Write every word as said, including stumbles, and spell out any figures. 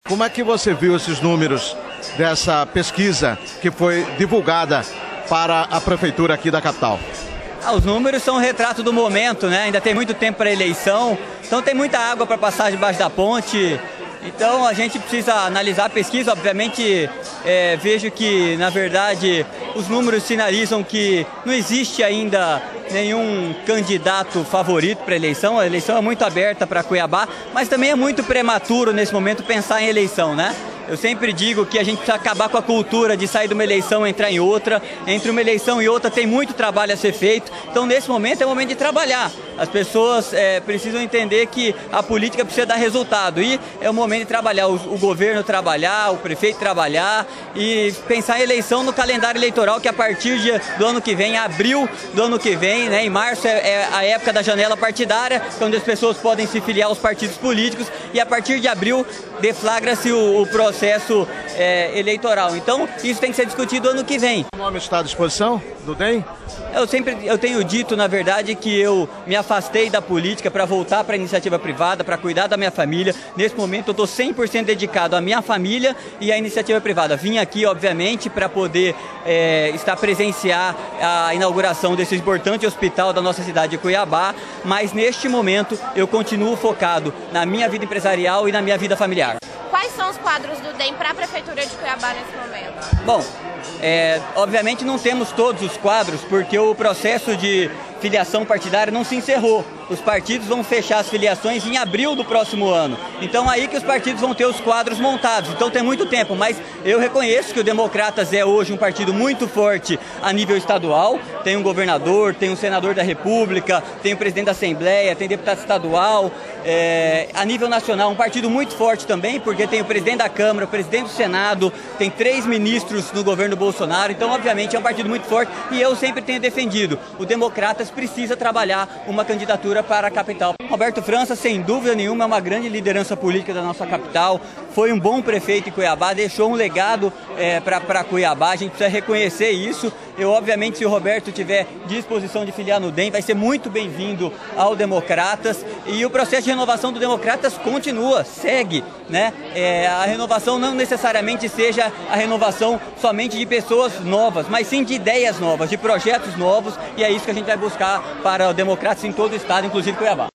Como é que você viu esses números dessa pesquisa que foi divulgada para a prefeitura aqui da capital? Ah, os números são um retrato do momento, né? Ainda tem muito tempo para a eleição, então tem muita água para passar debaixo da ponte. Então a gente precisa analisar a pesquisa. Obviamente é, vejo que, na verdade, os números sinalizam que não existe ainda nenhum candidato favorito para a eleição. A eleição é muito aberta para Cuiabá, mas também é muito prematuro nesse momento pensar em eleição, né? Eu sempre digo que a gente precisa acabar com a cultura de sair de uma eleição e entrar em outra. Entre uma eleição e outra tem muito trabalho a ser feito. Então, nesse momento, é o momento de trabalhar. As pessoas é, precisam entender que a política precisa dar resultado. E é o momento de trabalhar, o, o governo trabalhar, o prefeito trabalhar e pensar em eleição no calendário eleitoral, que a partir de, do ano que vem, abril do ano que vem, né, em março, é, é a época da janela partidária, onde as pessoas podem se filiar aos partidos políticos, e a partir de abril deflagra-se o, o processo é, eleitoral. Então, isso tem que ser discutido ano que vem. O nome está à disposição do D E M? Eu sempre eu tenho dito, na verdade, que eu me afastei da política para voltar para a iniciativa privada, para cuidar da minha família. Nesse momento eu estou cem por cento dedicado à minha família e à iniciativa privada. Vim aqui, obviamente, para poder é, estar presenciar a inauguração desse importante hospital da nossa cidade de Cuiabá, mas neste momento eu continuo focado na minha vida empresarial e na minha vida familiar. Quais são os quadros do D E M para a Prefeitura de Cuiabá nesse momento? Bom, é, obviamente não temos todos os quadros, porque o processo de filiação partidária não se encerrou. Os partidos vão fechar as filiações em abril do próximo ano. Então aí que os partidos vão ter os quadros montados. Então tem muito tempo, mas eu reconheço que o Democratas é hoje um partido muito forte a nível estadual. Tem um governador, tem um senador da República, tem o presidente da Assembleia, tem deputado estadual. É, a nível nacional, um partido muito forte também, porque tem o presidente da Câmara, o presidente do Senado, tem três ministros no governo Bolsonaro. Então, obviamente, é um partido muito forte e eu sempre tenho defendido. O Democratas precisa trabalhar uma candidatura para a capital. Roberto França, sem dúvida nenhuma, é uma grande liderança política da nossa capital. Foi um bom prefeito em Cuiabá, deixou um legado é, para Cuiabá. A gente precisa reconhecer isso. Eu, obviamente, se o Roberto tiver disposição de filiar no D E M, vai ser muito bem-vindo ao Democratas. E o processo de renovação do Democratas continua, segue, né? É, a renovação não necessariamente seja a renovação somente de pessoas novas, mas sim de ideias novas, de projetos novos, e é isso que a gente vai buscar para o Democratas em todo o estado, inclusive Cuiabá.